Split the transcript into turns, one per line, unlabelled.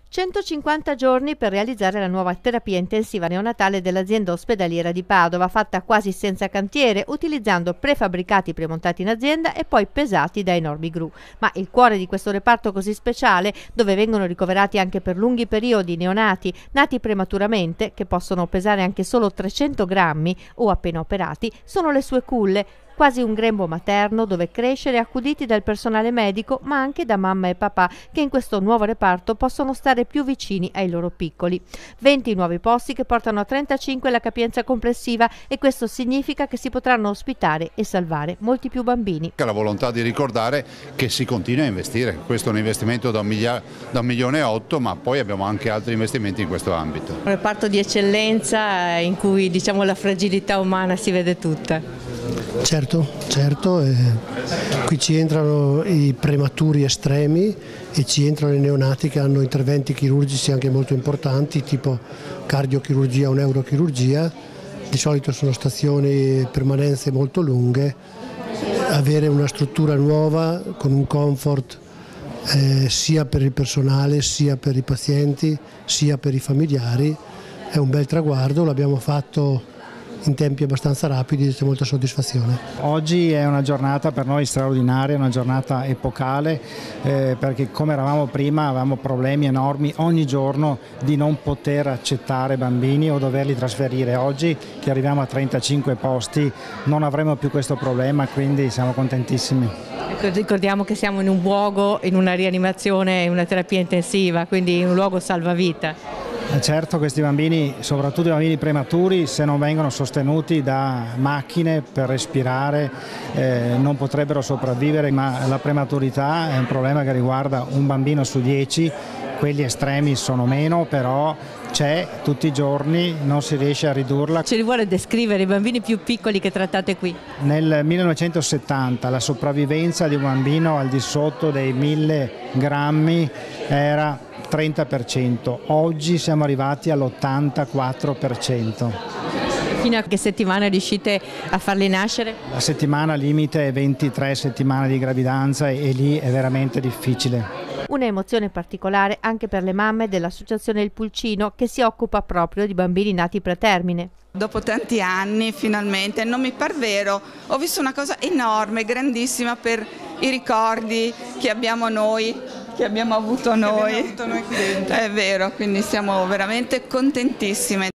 150 giorni per realizzare la nuova terapia intensiva neonatale dell'azienda ospedaliera di Padova, fatta quasi senza cantiere, utilizzando prefabbricati premontati in azienda e poi pesati da enormi gru. Ma il cuore di questo reparto così speciale, dove vengono ricoverati anche per lunghi periodi neonati nati prematuramente, che possono pesare anche solo 300 grammi o appena operati, sono le sue culle, quasi un grembo materno dove crescere accuditi dal personale medico, ma anche da mamma e papà, che in questo nuovo reparto possono stare più vicini ai loro piccoli. 20 nuovi posti che portano a 35 la capienza complessiva, e questo significa che si potranno ospitare e salvare molti più bambini.
La volontà di ricordare che si continua a investire, questo è un investimento da 1,8 milioni, ma poi abbiamo anche altri investimenti in questo ambito.
Un reparto di eccellenza in cui la fragilità umana si vede tutta.
Certo, qui ci entrano i prematuri estremi e ci entrano i neonati che hanno interventi chirurgici anche molto importanti, tipo cardiochirurgia o neurochirurgia. Di solito sono stazioni permanenze molto lunghe. Avere una struttura nuova con un comfort sia per il personale, sia per i pazienti, sia per i familiari è un bel traguardo. L'abbiamo fatto in tempi abbastanza rapidi, c'è molta soddisfazione.
Oggi è una giornata per noi straordinaria, una giornata epocale, perché come eravamo prima avevamo problemi enormi ogni giorno di non poter accettare bambini o doverli trasferire. Oggi che arriviamo a 35 posti non avremo più questo problema, quindi siamo contentissimi.
Ricordiamo che siamo in un luogo, in una rianimazione, in una terapia intensiva, quindi in un luogo salvavita.
Certo, questi bambini, soprattutto i bambini prematuri, se non vengono sostenuti da macchine per respirare non potrebbero sopravvivere, ma la prematurità è un problema che riguarda un bambino su 10, quelli estremi sono meno, però c'è tutti i giorni, non si riesce a ridurla.
Ce li vuole descrivere i bambini più piccoli che trattate qui?
Nel 1970 la sopravvivenza di un bambino al di sotto dei 1000 grammi era 30%, oggi siamo arrivati all'84%.
Fino a che settimana riuscite a farli nascere?
La settimana limite è 23 settimane di gravidanza e lì è veramente difficile.
Un'emozione particolare anche per le mamme dell'associazione Il Pulcino, che si occupa proprio di bambini nati pretermine.
Dopo tanti anni finalmente, non mi par vero, ho visto una cosa enorme, grandissima per i ricordi che abbiamo noi, che abbiamo avuto noi qui dentro. È vero, quindi siamo veramente contentissime.